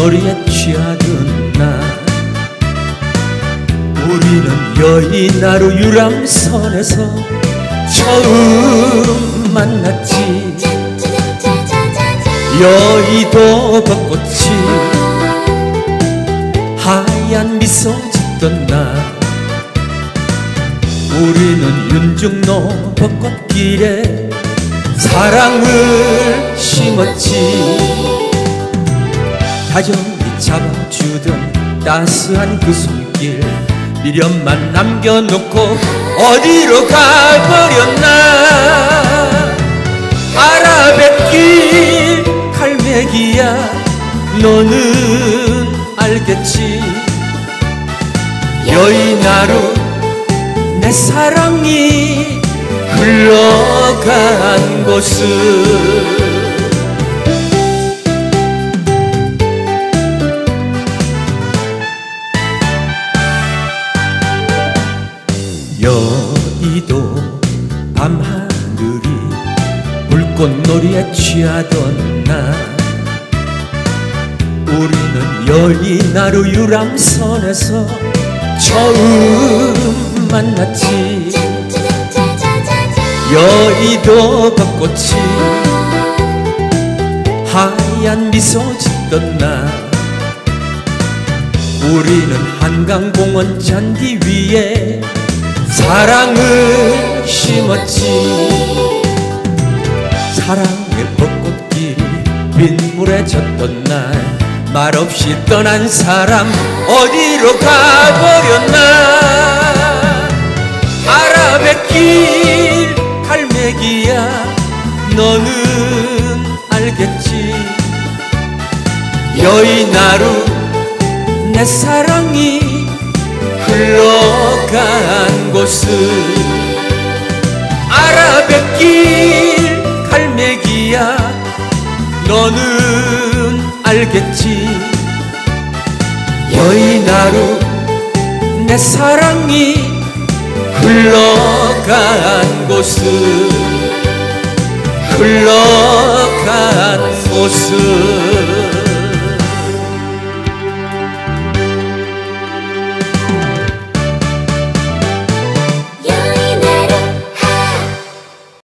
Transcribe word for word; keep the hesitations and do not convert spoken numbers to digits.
불꽃놀이에 취하던 날 우리는 여의나루 유람선에서 처음 만났지. 여의도 벚꽃이 하얀 미소 짓던 날 우리는 윤중로 벚꽃길에 사랑을 심었지. 다정히 잡아주던 따스한 그 손길 미련만 남겨놓고 어디로 가버렸나. 아라뱃길 갈매기야 너는 알겠지. 여의나루 내 사랑이 흘러간 곳은 여의도 밤하늘이 불꽃놀이에 취하던 날 우리는 여의나루 유람선에서 처음 만났지. 여의도 벚꽃이 하얀 미소 짓던 날 우리는 한강공원 잔디 위에 사랑을 심었지. 사랑의 벚꽃길이 빗물에 젖던 날 말없이 떠난 사람 어디로 가버렸나. 아라뱃길 갈매기야 너는 알겠지. 여의나루 내 사랑이 흘러간 곳은 아라뱃길 갈매기야 너는 알겠지. 여의나루 내 사랑이 흘러간 곳은 흘러간 곳은